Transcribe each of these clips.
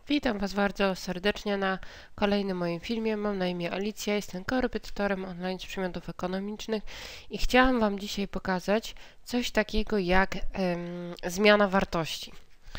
Witam Was bardzo serdecznie na kolejnym moim filmie. Mam na imię Alicja, jestem korepetytorem online z przedmiotów ekonomicznych i chciałam Wam dzisiaj pokazać coś takiego jak zmiana wartości.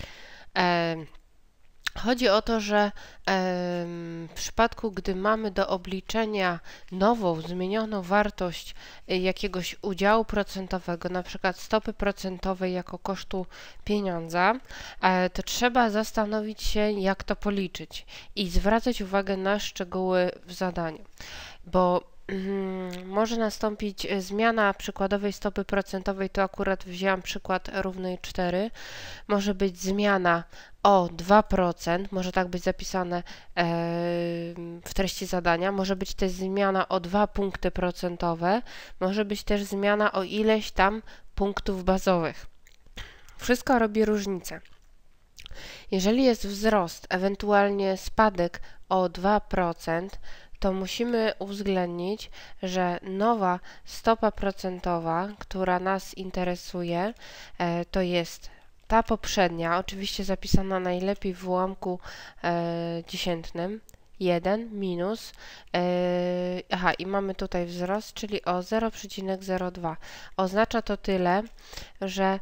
Chodzi o to, że w przypadku, gdy mamy do obliczenia nową, zmienioną wartość jakiegoś udziału procentowego, na przykład stopy procentowej jako kosztu pieniądza, to trzeba zastanowić się, jak to policzyć i zwracać uwagę na szczegóły w zadaniu, bo może nastąpić zmiana przykładowej stopy procentowej, to akurat wzięłam przykład równy 4, może być zmiana o 2%, może tak być zapisane w treści zadania, może być też zmiana o 2 punkty procentowe, może być też zmiana o ileś tam punktów bazowych. Wszystko robi różnicę. Jeżeli jest wzrost, ewentualnie spadek o 2%, to musimy uwzględnić, że nowa stopa procentowa, która nas interesuje, to jest ta poprzednia, oczywiście zapisana najlepiej w ułamku dziesiętnym, 1 minus, i mamy tutaj wzrost, czyli o 0,02. Oznacza to tyle, że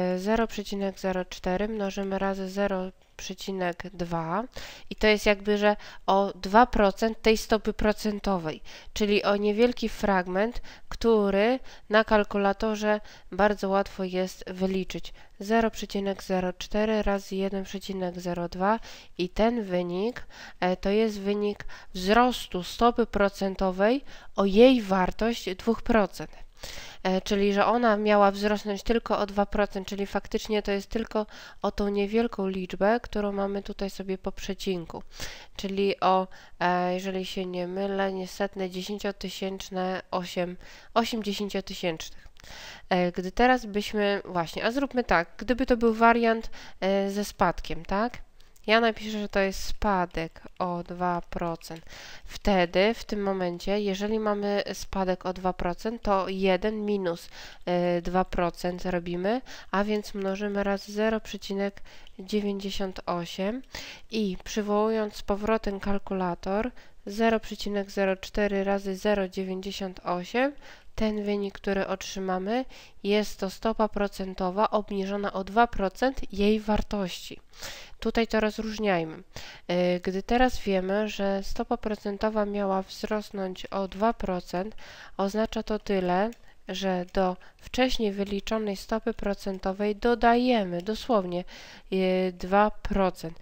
0,04 mnożymy razy 0,2 i to jest jakby, że o 2% tej stopy procentowej, czyli o niewielki fragment, który na kalkulatorze bardzo łatwo jest wyliczyć. 0,04 razy 1,02 i ten wynik to jest wynik wzrostu stopy procentowej o jej wartość 2%. Czyli że ona miała wzrosnąć tylko o 2%, czyli faktycznie to jest tylko o tą niewielką liczbę, którą mamy tutaj sobie po przecinku, czyli o, jeżeli się nie mylę, niesetne dziesięciotysięczne 8 dziesięciotysięcznych. Gdy teraz byśmy, właśnie, a zróbmy tak, gdyby to był wariant ze spadkiem, tak? Ja napiszę, że to jest spadek o 2%. Wtedy, w tym momencie, jeżeli mamy spadek o 2%, to 1 minus 2% robimy, a więc mnożymy razy 0,98 i przywołując z powrotem kalkulator, 0,04 razy 0,98, ten wynik, który otrzymamy, jest to stopa procentowa obniżona o 2% jej wartości. Tutaj to rozróżniajmy. Gdy teraz wiemy, że stopa procentowa miała wzrosnąć o 2%, oznacza to tyle, że do wcześniej wyliczonej stopy procentowej dodajemy dosłownie 2%.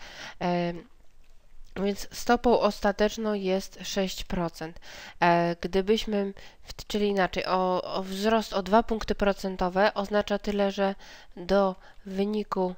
Więc stopą ostateczną jest 6%. Gdybyśmy, czyli inaczej, o wzrost o 2 punkty procentowe oznacza tyle, że do wyniku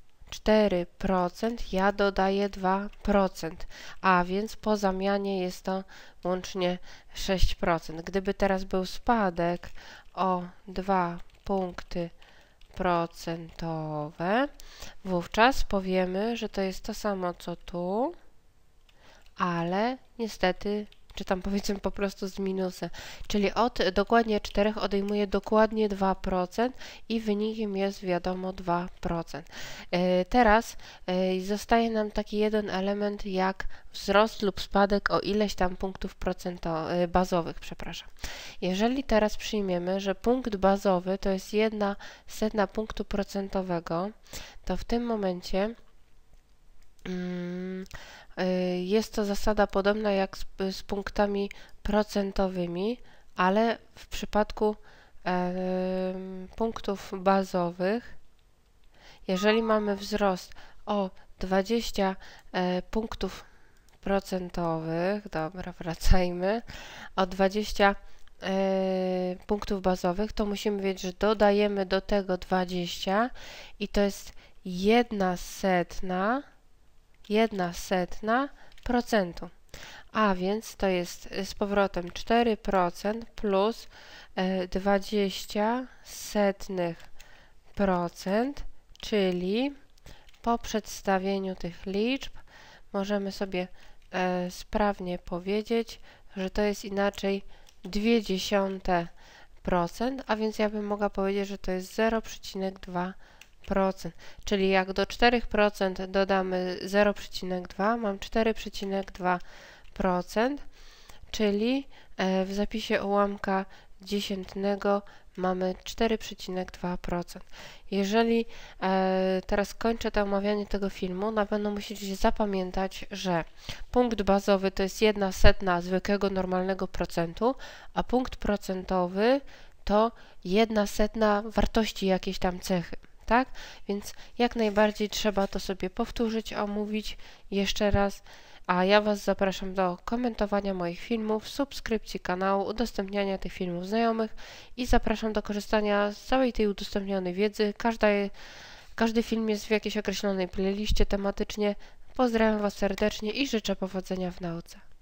4% ja dodaję 2%, a więc po zamianie jest to łącznie 6%. Gdyby teraz był spadek o 2 punkty procentowe, wówczas powiemy, że to jest to samo co tu, ale niestety, czy tam powiedzmy po prostu z minusem, czyli od dokładnie 4 odejmuję dokładnie 2% i wynikiem jest wiadomo 2%. Teraz zostaje nam taki jeden element jak wzrost lub spadek o ileś tam punktów bazowych, przepraszam. Jeżeli teraz przyjmiemy, że punkt bazowy to jest 1/100 punktu procentowego, to w tym momencie jest to zasada podobna jak z punktami procentowymi, ale w przypadku punktów bazowych, jeżeli mamy wzrost o 20 punktów procentowych, dobra, wracajmy, o 20 punktów bazowych, to musimy wiedzieć, że dodajemy do tego 20 i to jest 1/100%, a więc to jest z powrotem 4% plus 0,20%, czyli po przedstawieniu tych liczb możemy sobie sprawnie powiedzieć, że to jest inaczej 0,2%, a więc ja bym mogła powiedzieć, że to jest 0,2%. Czyli jak do 4% dodamy 0,2, mam 4,2%, czyli w zapisie ułamka dziesiętnego mamy 4,2%. Jeżeli teraz kończę to omawianie tego filmu, na pewno musicie zapamiętać, że punkt bazowy to jest 1/100 zwykłego normalnego procentu, a punkt procentowy to 1/100 wartości jakiejś tam cechy. Tak? Więc jak najbardziej trzeba to sobie powtórzyć, omówić jeszcze raz. A ja Was zapraszam do komentowania moich filmów, subskrypcji kanału, udostępniania tych filmów znajomych i zapraszam do korzystania z całej tej udostępnionej wiedzy. Każdy film jest w jakiejś określonej playliście tematycznie. Pozdrawiam Was serdecznie i życzę powodzenia w nauce.